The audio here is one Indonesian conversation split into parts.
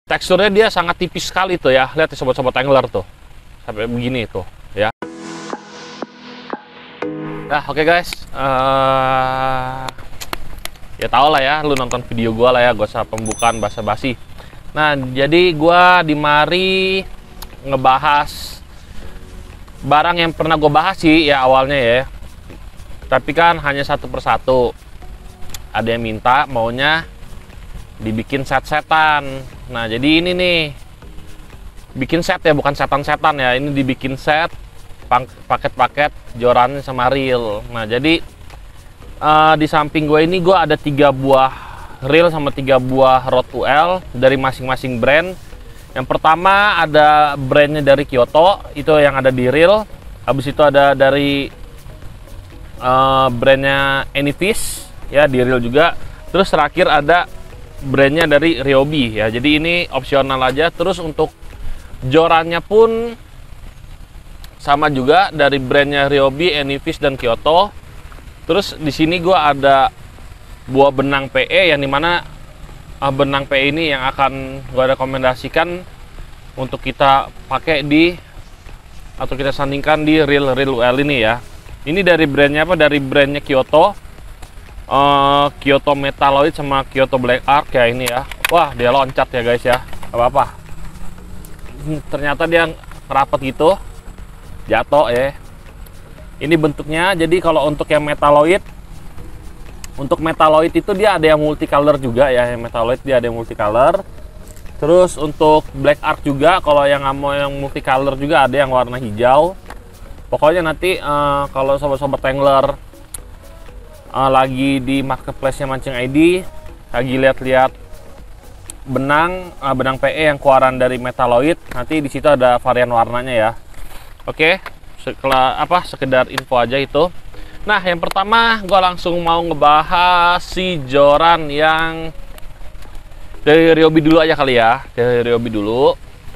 teksturnya dia sangat tipis sekali tuh ya. Lihat sobat-sobat angler tuh, sampai begini tuh ya. Nah oke guys, ya tau lah ya, lu nonton video gua lah ya, gak usah pembukaan basa-basi. Nah jadi gua di mari ngebahas barang yang pernah gue bahas sih ya awalnya ya, tapi kan hanya satu persatu. Ada yang minta maunya dibikin set-setan. Nah jadi ini nih, bikin set ya, bukan setan-setan ya, ini dibikin set paket-paket joran sama reel. Nah jadi di samping gue ini gue ada 3 buah reel sama 3 buah rod UL dari masing-masing brand. Yang pertama ada brandnya dari Kyoto, itu yang ada di reel. Habis itu ada dari brandnya Anyfish ya, di reel juga. Terus terakhir ada brandnya dari Ryobi ya. Jadi ini opsional aja. Terus untuk jorannya pun sama juga dari brandnya Ryobi, Anyfish dan Kyoto. Terus di sini gua ada buah benang PE yang dimana benang PE ini yang akan gua rekomendasikan untuk kita pakai di atau kita sandingkan di reel UL ini ya. Ini dari brandnya apa? Dari brandnya Kyoto, Kyoto Metalloid sama Kyoto Black Ark ya ini ya. Wah dia loncat ya guys ya, apa-apa. Ternyata dia rapat gitu, jatuh ya. Ini bentuknya, jadi kalau untuk yang Metalloid, untuk Metalloid itu dia ada yang multicolor juga ya, yang Metalloid dia ada yang multicolor. Terus untuk Black Ark juga, kalau yang nggak mau yang multicolor juga ada yang warna hijau. Pokoknya nanti kalau sobat-sobat angler lagi di marketplace-nya Mancing ID, lagi lihat-lihat benang PE yang keluaran dari Metalloid, nanti di situ ada varian warnanya ya. Oke, sekedar info aja itu. Nah, yang pertama gue langsung mau ngebahas si joran yang dari Ryobi dulu aja kali ya. Dari Ryobi dulu.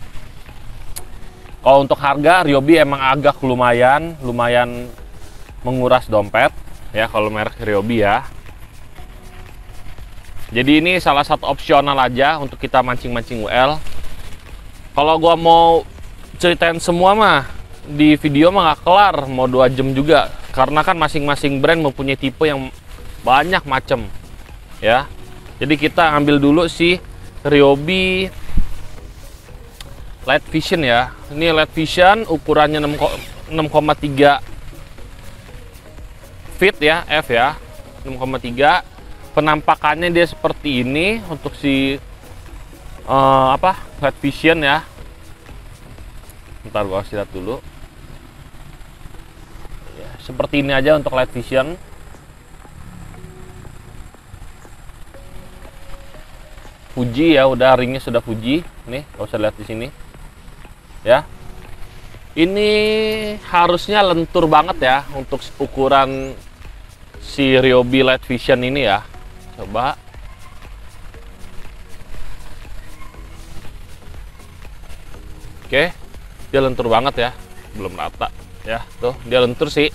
Kalau untuk harga, Ryobi emang agak lumayan menguras dompet ya kalau merek Ryobi ya. Jadi ini salah satu opsional aja untuk kita mancing-mancing UL. Kalau gua mau ceritain semua mah di video mah nggak kelar, mau 2 jam juga, karena kan masing-masing brand mempunyai tipe yang banyak macam ya. Jadi kita ambil dulu si Ryobi Light Vision ya. Ini Light Vision ukurannya 6,3 feet ya, F ya, 6,3. Penampakannya dia seperti ini untuk si Light Vision ya. Ntar gua kasih lihat dulu. Seperti ini aja untuk Light Vision. Fuji ya, udah ringnya sudah Fuji. Nih, kalau usah lihat di sini. Ya. Ini harusnya lentur banget ya untuk ukuran si Ryobi Light Vision ini ya. Coba. Oke. Dia lentur banget ya. Belum rata ya. Tuh, dia lentur sih.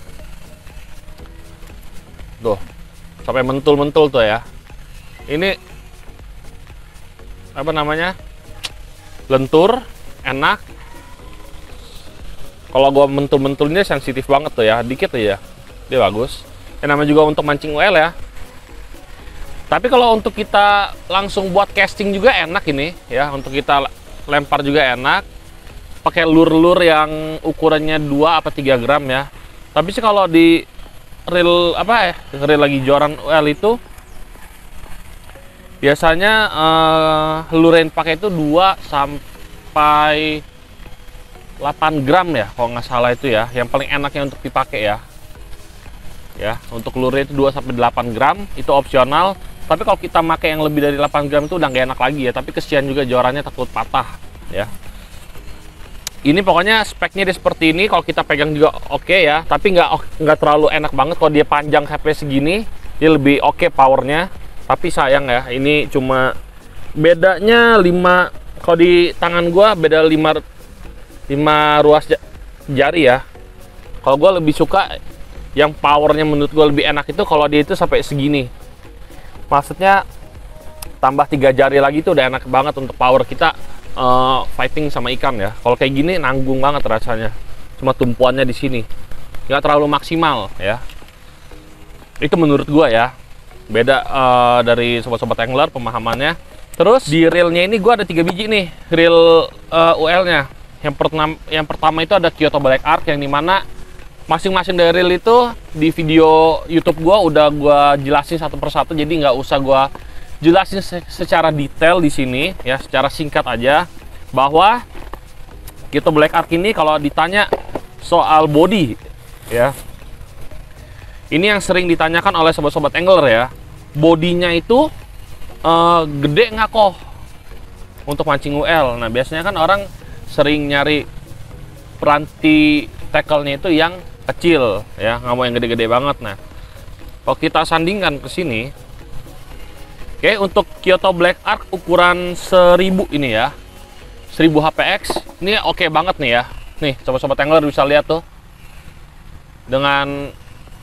Tuh, sampai mentul-mentul tuh ya. Ini apa namanya? Lentur, enak. Kalau gua mentul-mentulnya sensitif banget tuh ya, dikit aja. Dia bagus. Namanya juga untuk mancing UL ya. Tapi kalau untuk kita langsung buat casting juga enak ini ya, untuk kita lempar juga enak. Pakai lure-lure yang ukurannya 2 apa 3 gram ya. Tapi sih kalau di reel reel lagi joran UL itu biasanya lure yang pakai itu 2 sampai 8 gram ya kalau nggak salah itu ya, yang paling enaknya untuk dipakai ya. Untuk lure itu 2 sampai 8 gram itu opsional. Tapi kalau kita pakai yang lebih dari 8 gram itu udah nggak enak lagi ya, tapi kesian juga jorannya, takut patah ya. Ini pokoknya speknya dia seperti ini. Kalau kita pegang juga oke ya, tapi nggak terlalu enak banget. Kalau dia panjang sampai segini, dia lebih oke powernya. Tapi sayang ya, ini cuma bedanya 5. Kalau di tangan gua beda 5 ruas jari ya. Kalau gua lebih suka yang powernya menurut gua lebih enak itu kalau dia itu sampai segini. Maksudnya tambah 3 jari lagi itu udah enak banget untuk power kita fighting sama ikan ya. Kalau kayak gini nanggung banget rasanya, cuma tumpuannya di sini nggak terlalu maksimal ya. Itu menurut gua ya, beda dari sobat-sobat angler pemahamannya. Terus di reelnya ini gua ada 3 biji nih reel UL-nya. Yang pertama itu ada Kyoto Black Ark, yang dimana masing-masing dari reel itu di video YouTube gua udah gua jelasin satu persatu, jadi nggak usah gua jelasin secara detail di sini ya, secara singkat aja bahwa Kyoto Black Ark ini kalau ditanya soal body ya, ini yang sering ditanyakan oleh sobat-sobat angler ya, bodinya itu gede nggak kok untuk mancing UL. Nah biasanya kan orang sering nyari peranti tackle-nya itu yang kecil ya, nggak mau yang gede-gede banget. Nah kalau kita sandingkan ke sini, oke, untuk Kyoto Black Ark ukuran 1000 ini ya, 1000 HPX ini oke banget nih ya. Nih sobat-sobat angler bisa lihat tuh, dengan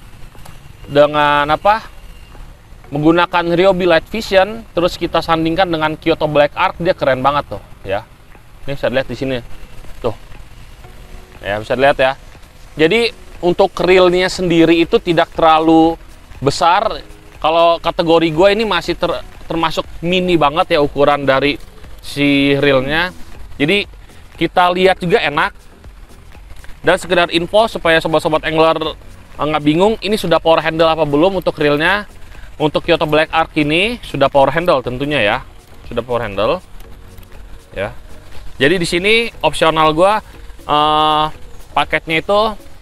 apa, menggunakan Ryobi Light Vision, terus kita sandingkan dengan Kyoto Black Ark, dia keren banget tuh ya. Ini bisa lihat di sini tuh ya, bisa lihat ya. Jadi untuk reelnya sendiri itu tidak terlalu besar. Kalau kategori gue ini masih termasuk mini banget ya ukuran dari si reelnya. Jadi kita lihat juga enak. Dan sekedar info supaya sobat-sobat angler nggak bingung, ini sudah power handle apa belum untuk reelnya. Untuk Kyoto Black Ark ini sudah power handle tentunya ya, sudah power handle ya. Jadi di sini opsional gua paketnya itu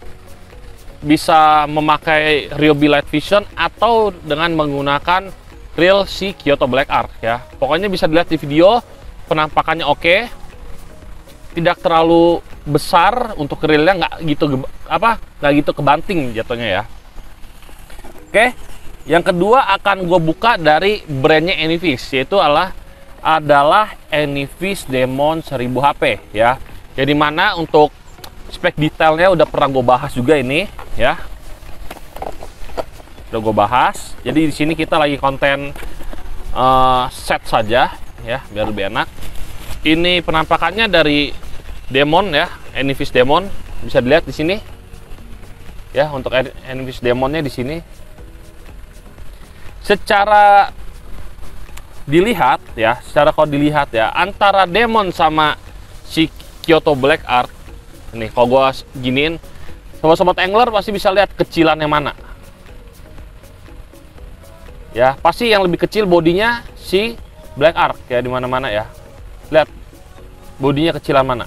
bisa memakai Ryobi Light Vision atau dengan menggunakan reel si Kyoto Black Ark ya. Pokoknya bisa dilihat di video, penampakannya oke, tidak terlalu besar untuk reelnya, nggak gitu kebanting jatuhnya ya. Oke, yang kedua akan gue buka dari brandnya Anyfish, yaitu adalah Anyfish Demon 1000 HP ya. Jadi mana untuk spek detailnya udah pernah gue bahas juga ini ya, udah gue bahas. Jadi di sini kita lagi konten set saja ya, biar lebih enak. Ini penampakannya dari Demon ya, Anyfish Demon, bisa dilihat di sini ya. Untuk Anyfish Demonnya di sini, secara dilihat ya, kalau dilihat ya, antara Demon sama si Kyoto Black Ark ini, kalau gua giniin, sobat-sobat angler pasti bisa lihat kecilan yang mana ya. Pasti yang lebih kecil bodinya si Black Ark ya, di mana-mana ya. Lihat bodinya kecilan mana.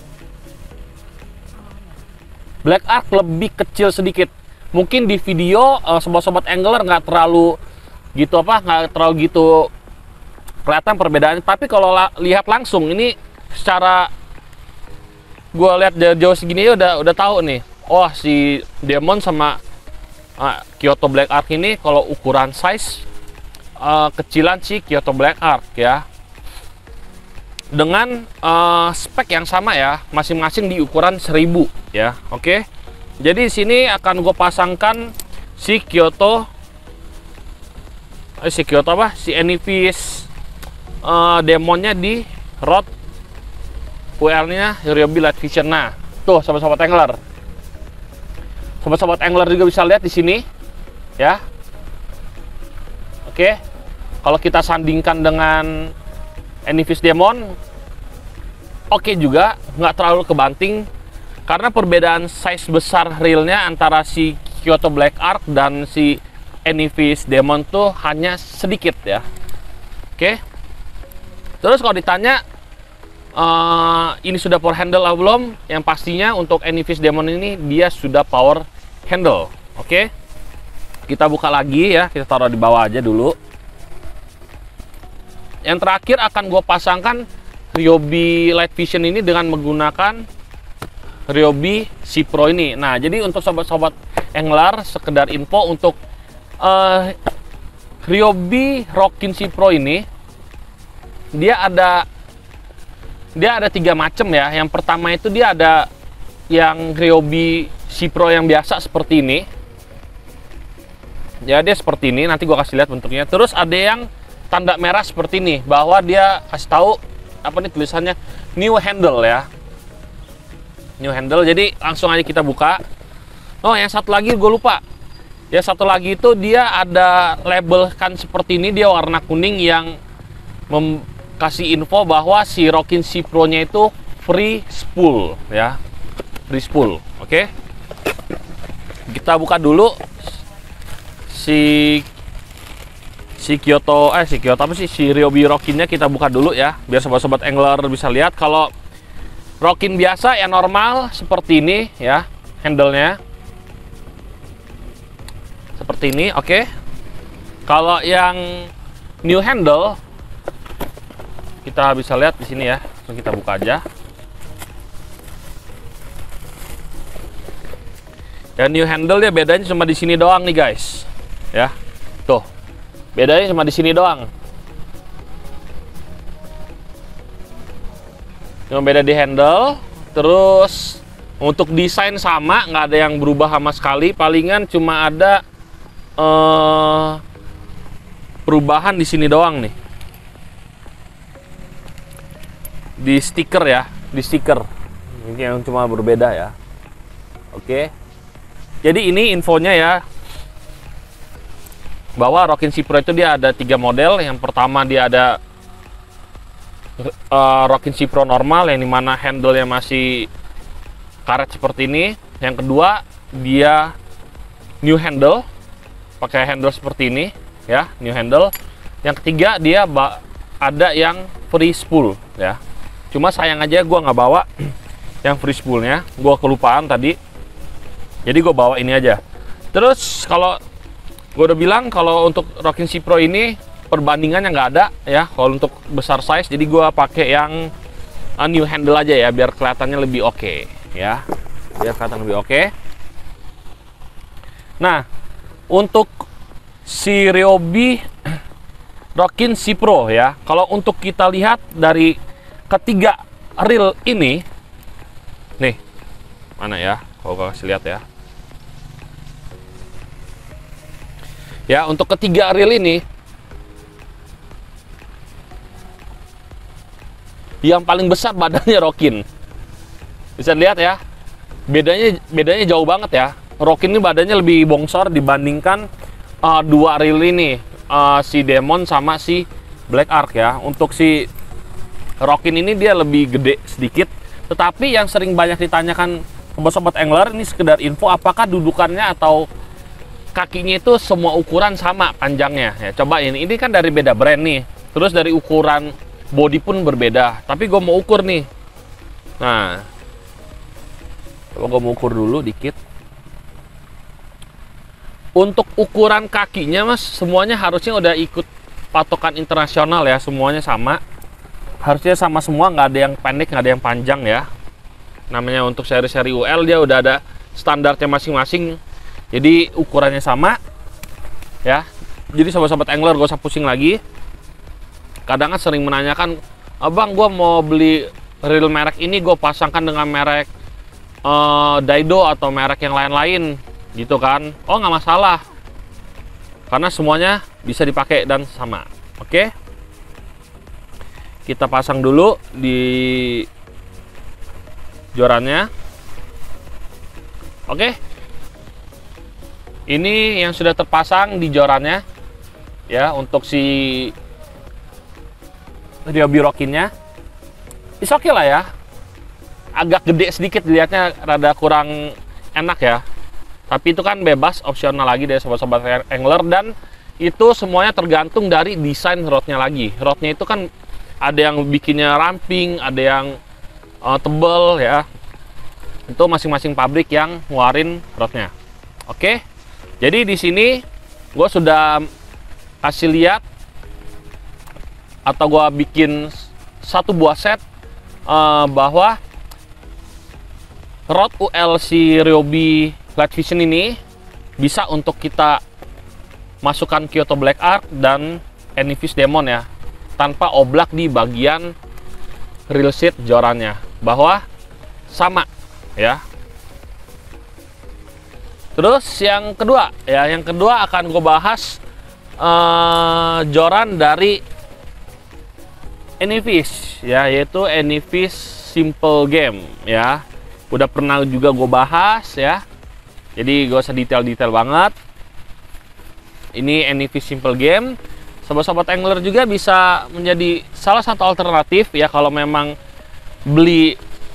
Black Ark lebih kecil sedikit. Mungkin di video sobat-sobat angler nggak terlalu gitu kelihatan perbedaannya. Tapi kalau lihat langsung ini, secara gue lihat dari jauh segini udah tahu nih. Oh, si Demon sama Kyoto Black Ark ini kalau ukuran size kecilan si Kyoto Black Ark ya. Dengan spek yang sama ya, masing-masing di ukuran 1000 ya. Oke. Jadi di sini akan gue pasangkan si Anyfish Demonnya di rod UL-nya Ryobi Light Vision. Nah, tuh sobat-sobat angler. Sobat-sobat angler juga bisa lihat di sini ya. Oke. Kalau kita sandingkan dengan Anyfish Demon, oke juga, nggak terlalu kebanting, karena perbedaan size besar reelnya antara si Kyoto Black Ark dan si Anyfish Demon tuh hanya sedikit ya. Oke. Terus kalau ditanya ini sudah power handle atau belum, yang pastinya untuk Anyfish Demon ini dia sudah power handle. Oke. Kita buka lagi ya, kita taruh di bawah aja dulu. Yang terakhir akan gue pasangkan Ryobi Light Vision ini dengan menggunakan Ryobi Sea Pro ini. Nah, jadi untuk sobat-sobat angler, sekedar info untuk Ryobi Rockin Sea Pro ini, dia ada 3 macam ya. Yang pertama itu dia ada yang Ryobi Sea Pro yang biasa seperti ini. Ya, dia seperti ini, nanti gue kasih lihat bentuknya. Terus ada yang tanda merah seperti ini bahwa dia kasih tahu apa nih tulisannya new handle ya. New handle. Jadi langsung aja kita buka. Oh, yang satu lagi gue lupa. Ya, satu lagi itu dia ada label kan seperti ini, dia warna kuning yang kasih info bahwa si Rockin C Pro-nya itu free spool ya. Free spool. Oke. Kita buka dulu si Kyoto apa sih, si Ryobi Rockin-nya kita buka dulu ya, biar sobat-sobat angler bisa lihat. Kalau Rockin biasa ya normal seperti ini ya, handle-nya seperti ini. Oke. Kalau yang new handle kita bisa lihat di sini ya, langsung kita buka aja. Dan new handle dia bedanya cuma di sini doang nih guys ya, tuh bedanya cuma di sini doang. Cuma beda di handle. Terus untuk desain sama, nggak ada yang berubah sama sekali. Palingan cuma ada perubahan di sini doang nih. Di stiker ya, di stiker. Ini yang cuma berbeda ya. Oke. Jadi ini infonya ya, bahwa Rockin C Pro itu dia ada 3 model. Yang pertama dia ada Rockin C Pro normal, yang dimana handle-nya masih karet seperti ini. Yang kedua dia new handle, pakai handle seperti ini ya, new handle. Yang ketiga dia ada yang free spool ya. Cuma sayang aja gue nggak bawa yang free spoolnya, gue kelupaan tadi. Jadi gue bawa ini aja. Terus kalau gue udah bilang kalau untuk Rockin C Pro ini perbandingannya nggak ada ya kalau untuk besar size. Jadi gue pakai yang new handle aja ya, biar kelihatannya lebih oke ya, biar kelihatan lebih oke. Nah, untuk si Ryobi Rockin C Pro ya, kalau untuk kita lihat dari ketiga reel ini nih, mana ya kalau gue kasih lihat ya. Ya, untuk ketiga reel ini yang paling besar badannya Rockin. Bisa lihat ya. Bedanya jauh banget ya. Rockin ini badannya lebih bongsor dibandingkan dua reel ini, si Demon sama si Black Ark ya. Untuk si Rockin ini dia lebih gede sedikit. Tetapi yang sering banyak ditanyakan sobat angler, ini sekedar info, apakah dudukannya atau kakinya itu semua ukuran sama panjangnya ya. Coba ini kan dari beda brand nih, terus dari ukuran body pun berbeda. Tapi gue mau ukur nih. Nah, coba gue mau ukur dulu dikit. Untuk ukuran kakinya mas, semuanya harusnya udah ikut patokan internasional ya, semuanya sama. Harusnya sama semua, nggak ada yang pendek, nggak ada yang panjang ya. Namanya untuk seri-seri UL dia udah ada standarnya masing-masing. Jadi ukurannya sama ya. Jadi sobat-sobat angler gak usah pusing lagi. Kadang kan sering menanyakan, abang gue mau beli reel merek ini, gue pasangkan dengan merek Daido atau merek yang lain-lain gitu kan. Oh, nggak masalah, karena semuanya bisa dipakai dan sama. Oke, kita pasang dulu di jorannya. Oke, ini yang sudah terpasang di jorannya ya, untuk si Ryobi Rockin-nya. Is oke lah ya. Agak gede sedikit dilihatnya, rada kurang enak ya. Tapi itu kan bebas, opsional lagi dari sobat-sobat angler. Dan itu semuanya tergantung dari desain rodnya lagi. Rodnya itu kan ada yang bikinnya ramping, ada yang tebel ya. Itu masing-masing pabrik yang ngeluarin rodnya. Oke. Jadi di sini gue sudah kasih lihat atau gue bikin satu buah set bahwa rod UL si Ryobi Light Vision ini bisa untuk kita masukkan Kyoto Black Ark dan Anyfish Demon ya, tanpa oblak di bagian reel seat jorannya, bahwa sama ya. Terus yang kedua ya, yang kedua akan gue bahas joran dari Anyfish ya, yaitu Anyfish Simple Game ya. Udah pernah juga gue bahas ya, jadi gak usah detail-detail banget. Ini Anyfish Simple Game. Sobat-sobat angler juga bisa menjadi salah satu alternatif ya, kalau memang beli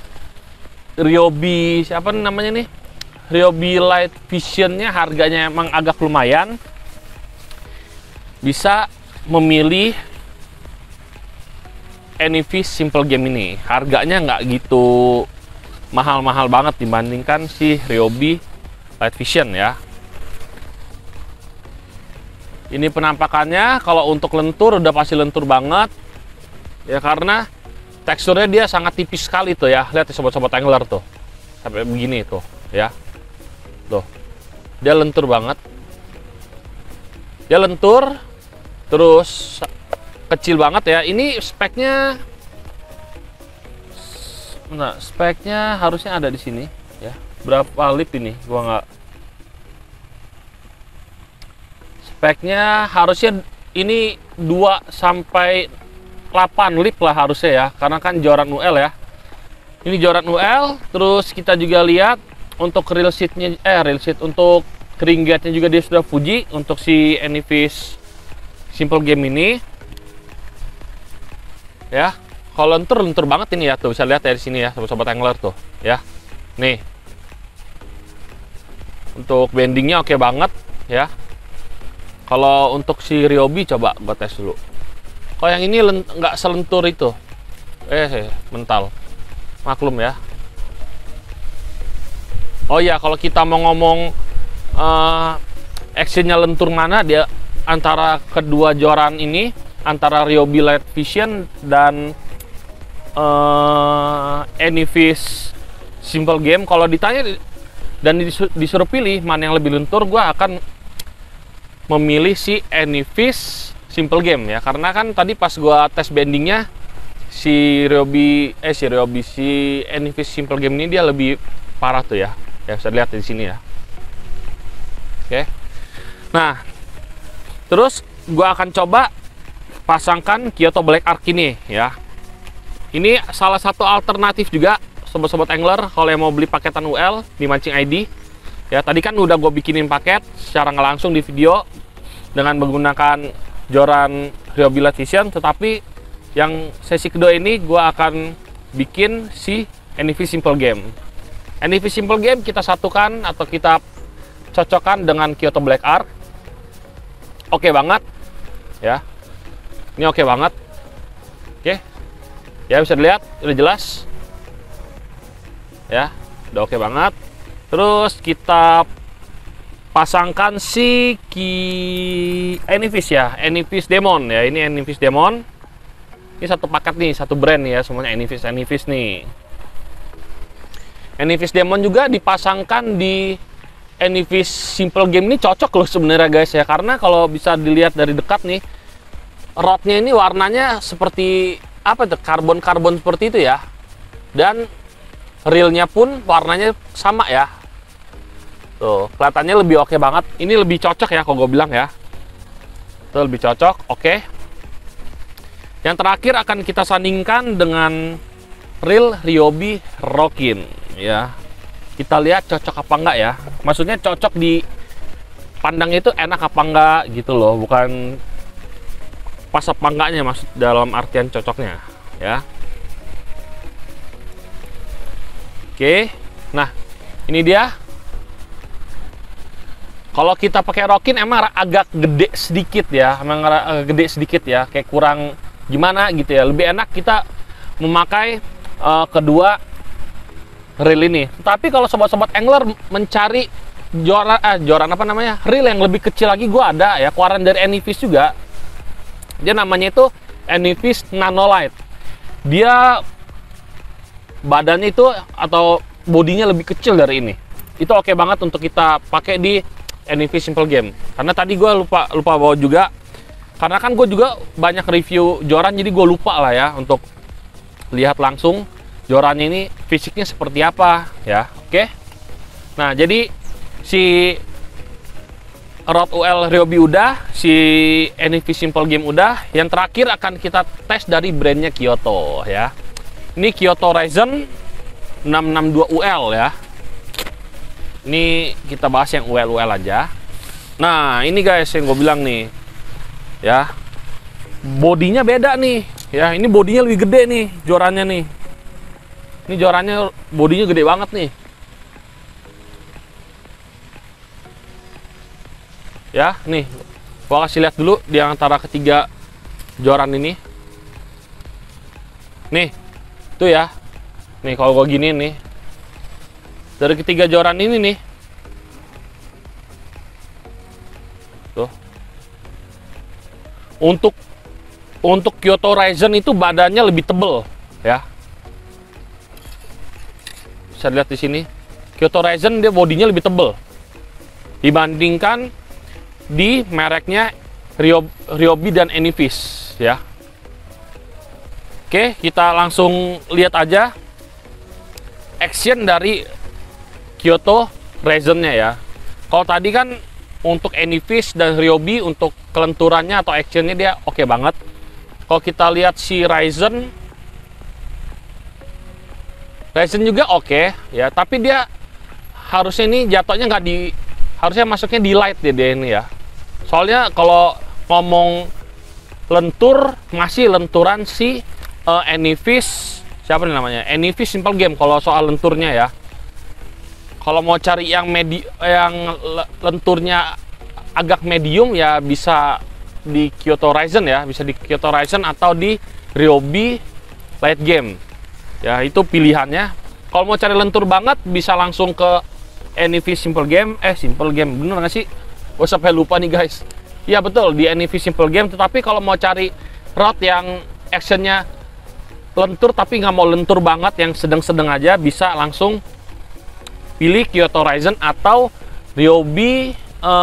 Ryobi, siapa namanya nih, Ryobi Light Vision-nya harganya emang agak lumayan, bisa memilih Anyfish Simple Game ini. Harganya nggak gitu mahal-mahal banget dibandingkan si Ryobi Light Vision ya. Ini penampakannya, kalau untuk lentur udah pasti lentur banget ya, karena teksturnya dia sangat tipis sekali tuh ya. Lihat ya sobat-sobat angler tuh, sampai begini tuh ya, tuh dia lentur banget, dia lentur terus kecil banget ya. Ini speknya, nah speknya harusnya ada di sini ya. Berapa lip ini? Gua nggak. Speknya harusnya ini 2 sampai 8 lip lah harusnya ya, karena kan joran UL ya. Ini joran UL. Terus kita juga lihat untuk reel sheetnya, untuk keringatnya juga dia sudah Fuji untuk si Anyfish Simple Game ini. Ya, kalau lentur banget ini ya, tuh bisa lihat dari sini ya sobat-sobat angler tuh ya. Nih, untuk bendingnya oke banget ya. Kalau untuk si Ryobi coba gua tes dulu. Kalau yang ini nggak selentur itu, mental, maklum ya. Oh ya, kalau kita mau ngomong actionnya lentur mana, dia antara kedua joran ini, antara Ryobi Light Vision dan Anyfish Simple Game. Kalau ditanya dan disuruh pilih mana yang lebih lentur, gue akan memilih si Anyfish Simple Game ya, karena kan tadi pas gue tes bendingnya si Anyfish Simple Game ini dia lebih parah tuh ya. Ya bisa lihat di sini ya. Oke. Nah, terus gue akan coba pasangkan Kyoto Black Ark ini ya. Ini salah satu alternatif juga sobat-sobat angler kalau yang mau beli paketan UL di Mancing ID ya. Tadi kan udah gue bikinin paket secara nggak langsung di video dengan menggunakan joran Ryobi Light Vision, tetapi yang sesi kedua ini gue akan bikin si Anyfish Simple Game. Anyfish Simple Game kita satukan atau kita cocokkan dengan Kyoto Black Ark. Oke banget ya. Ini oke banget. Oke. Ya bisa dilihat, udah jelas. Ya, udah oke banget. Terus kita pasangkan si Anyfish ya, Anyfish Demon ya. Ini Anyfish Demon. Ini satu paket nih, satu brand nih ya, semuanya Anyfish nih. Anyfish Demon juga dipasangkan di Anyfish Simple Game ini cocok loh sebenarnya guys ya, karena kalau bisa dilihat dari dekat nih, rodnya ini warnanya seperti apa tuh, karbon seperti itu ya, dan reelnya pun warnanya sama ya. Tuh kelihatannya lebih oke banget. Ini lebih cocok ya kalau gue bilang ya. Tuh lebih cocok. Oke. Yang terakhir akan kita sandingkan dengan reel Ryobi Rockin ya. Kita lihat cocok apa enggak ya. Maksudnya cocok di pandang itu enak apa enggak gitu loh, bukan pas apa enggaknya, maksud dalam artian cocoknya ya. Oke. Nah, ini dia. Kalau kita pakai Rockin emang agak gede sedikit ya, emang agak gede sedikit ya, kayak kurang gimana gitu ya. Lebih enak kita memakai kedua reel ini. Tapi kalau sobat-sobat angler mencari joran apa namanya, reel yang lebih kecil lagi, gue ada ya, keluaran dari Anyfish juga. Dia namanya itu Anyfish Nanolite. Dia badannya itu atau bodinya lebih kecil dari ini. Itu oke banget untuk kita pakai di Anyfish Simple Game. Karena tadi gue lupa bawa juga, karena kan gue juga banyak review joran, jadi gue lupa lah ya untuk lihat langsung jorannya ini fisiknya seperti apa ya. Oke. Nah, jadi si rod UL Ryobi udah, si NEV Simple Game udah. Yang terakhir akan kita tes dari brandnya Kyoto ya. Ini Kyoto Ryzen 662 UL ya. Ini kita bahas yang UL aja. Nah, ini guys yang gue bilang nih ya, bodinya beda nih ya. Ini bodinya lebih gede nih jorannya nih. Ini jorannya bodinya gede banget nih ya. Nih gua kasih lihat dulu di antara ketiga joran ini nih, tuh ya. Nih kalau gua gini nih, dari ketiga joran ini nih tuh, untuk Kyoto Ryzen itu badannya lebih tebel ya. Bisa lihat di sini, Kyoto Ryzen dia bodinya lebih tebel dibandingkan di mereknya Ryobi dan Enivis ya. Oke, kita langsung lihat aja action dari Kyoto Ryzen-nya ya. Kalau tadi kan untuk Enivis dan Ryobi untuk kelenturannya atau actionnya dia oke banget. Kalau kita lihat si Ryzen juga oke ya, tapi dia harusnya ini jatuhnya nggak di, harusnya masuknya di light dia ini ya. Soalnya kalau ngomong lentur, masih lenturan si Enivis, siapa nih namanya, Enivis Simple Game kalau soal lenturnya ya. Kalau mau cari yang lenturnya agak medium ya bisa di Kyoto Ryzen ya, bisa di Kyoto Ryzen atau di Ryobi Light Game ya, itu pilihannya. Kalau mau cari lentur banget bisa langsung ke Enivis Simple Game. Simple Game bener nggak sih? Gue sampai lupa nih guys. Iya betul, di Enivis Simple Game. Tetapi kalau mau cari rod yang actionnya lentur tapi nggak mau lentur banget, yang sedang-sedang aja, bisa langsung pilih Kyoto Ryzen atau Ryobi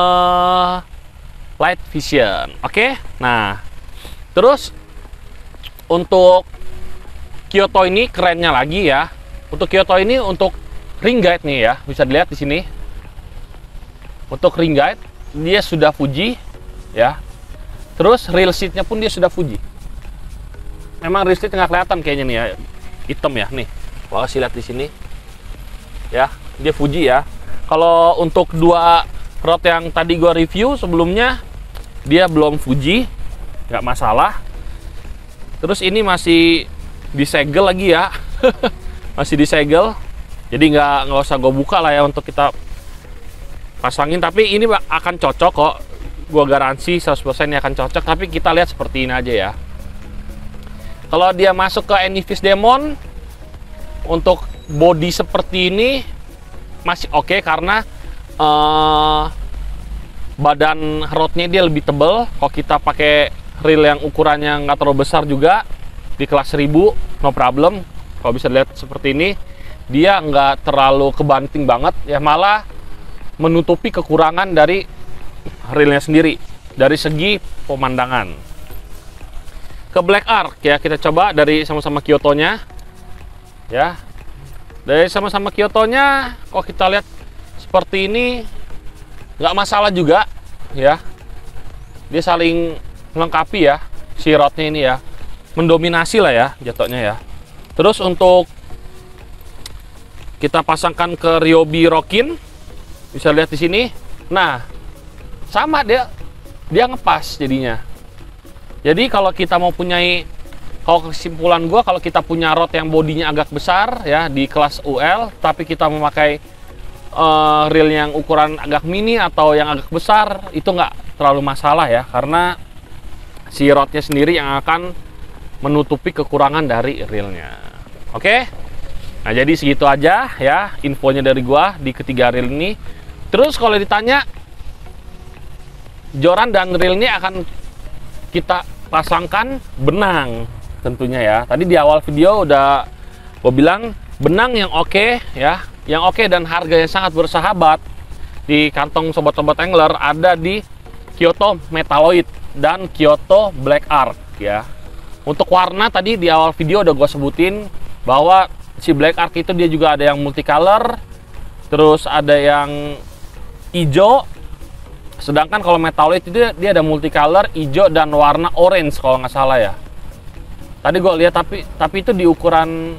Light Vision. Oke. Nah, terus untuk Kyoto ini kerennya lagi ya. Untuk Kyoto ini untuk ring guide nih ya, bisa dilihat di sini. Untuk ring guide dia sudah Fuji ya. Terus reel seatnya pun dia sudah Fuji. Memang reel seat nggak kelihatan kayaknya nih ya, hitam ya nih. Wah, kasih lihat di sini ya, dia Fuji ya. Kalau untuk dua rod yang tadi gua review sebelumnya dia belum Fuji, nggak masalah. Terus ini masih disegel lagi ya. Masih disegel, jadi nggak usah gue buka lah ya untuk kita pasangin. Tapi ini akan cocok kok, gue garansi 100% ini akan cocok. Tapi kita lihat seperti ini aja ya. Kalau dia masuk ke Enivis Demon, untuk body seperti ini masih oke karena badan rodnya dia lebih tebal. Kalau kita pakai reel yang ukurannya nggak terlalu besar juga di kelas 1000, no problem. Kalau bisa lihat seperti ini, dia nggak terlalu kebanting banget ya, malah menutupi kekurangan dari reelnya sendiri dari segi pemandangan. Ke Black Ark ya, kita coba dari sama-sama Kyoto-nya ya. Dari sama-sama Kyoto-nya, kalau kita lihat seperti ini nggak masalah juga ya. Dia saling melengkapi ya, si rodnya ini ya, mendominasi lah ya jatuhnya ya. Terus untuk kita pasangkan ke Ryobi Rockin, bisa lihat di sini. Nah, sama dia ngepas jadinya. Jadi kalau kita mau punyai, kalau kesimpulan gue, kalau kita punya rod yang bodinya agak besar ya di kelas UL, tapi kita memakai reel yang ukuran agak mini atau yang agak besar, itu nggak terlalu masalah ya, karena si rodnya sendiri yang akan menutupi kekurangan dari reelnya. Oke. Nah, jadi segitu aja ya infonya dari gua di ketiga reel ini. Terus kalau ditanya joran dan reel ini akan kita pasangkan benang tentunya ya. Tadi di awal video udah gua bilang benang yang oke ya, yang oke dan harganya sangat bersahabat di kantong sobat-sobat angler ada di Kyoto Metalloid dan Kyoto Black Ark ya. Untuk warna tadi di awal video udah gue sebutin bahwa si Black Ark itu dia juga ada yang multicolor, terus ada yang hijau, Sedangkan kalau Metalloid itu dia ada multicolor, hijau dan warna orange kalau nggak salah ya. Tadi gue lihat tapi itu di ukuran.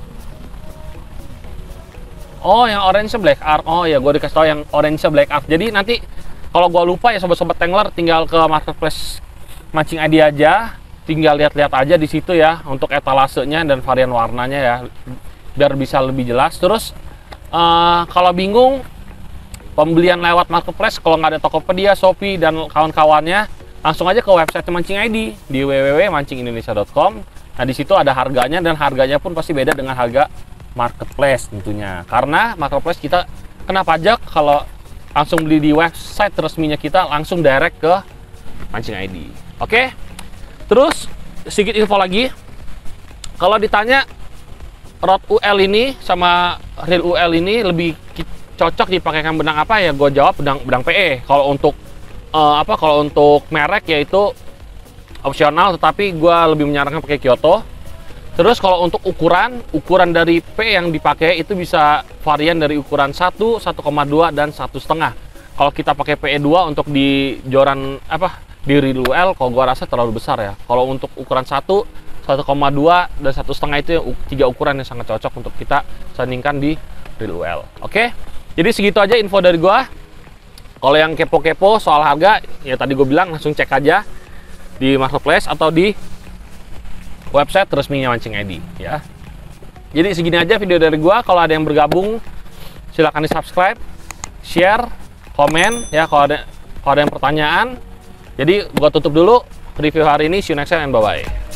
Oh, yang orange black arc. Oh ya, gue dikasih tahu yang orange black arc. Jadi nanti kalau gue lupa ya sobat-sobat angler, tinggal ke marketplace Mancing ID aja, tinggal lihat-lihat aja di situ ya untuk etalasenya dan varian warnanya ya, biar bisa lebih jelas. Terus kalau bingung pembelian lewat marketplace, kalau nggak ada Tokopedia, Shopee dan kawan-kawannya, langsung aja ke website Mancing ID di www.mancingindonesia.com. Nah di situ ada harganya dan harganya pun pasti beda dengan harga marketplace tentunya. Karena marketplace kita kena pajak, kalau langsung beli di website resminya kita langsung direct ke Mancing ID. Oke. Terus sedikit info lagi. Kalau ditanya rod UL ini sama reel UL ini lebih cocok dipakaikan benang apa ya, gue jawab benang PE. Kalau untuk kalau untuk merek yaitu opsional, tetapi gue lebih menyarankan pakai Kyoto. Terus kalau untuk ukuran dari P yang dipakai itu bisa varian dari ukuran 1, 1,2 dan 1,5. Kalau kita pakai PE2 untuk di joran di reel UL, kalau gue rasa terlalu besar ya. Kalau untuk ukuran 1, 1,2 dan 1,5 itu 3 ukuran yang sangat cocok untuk kita sandingkan di reel UL. Oke. Jadi segitu aja info dari gua. Kalau yang kepo-kepo soal harga, ya tadi gue bilang langsung cek aja di marketplace atau di website resminya Mancing ID ya. Jadi segini aja video dari gua. Kalau ada yang bergabung, silahkan di subscribe, share, komen ya. Kalau ada yang pertanyaan. Jadi gua tutup dulu review hari ini. See you next time and bye bye.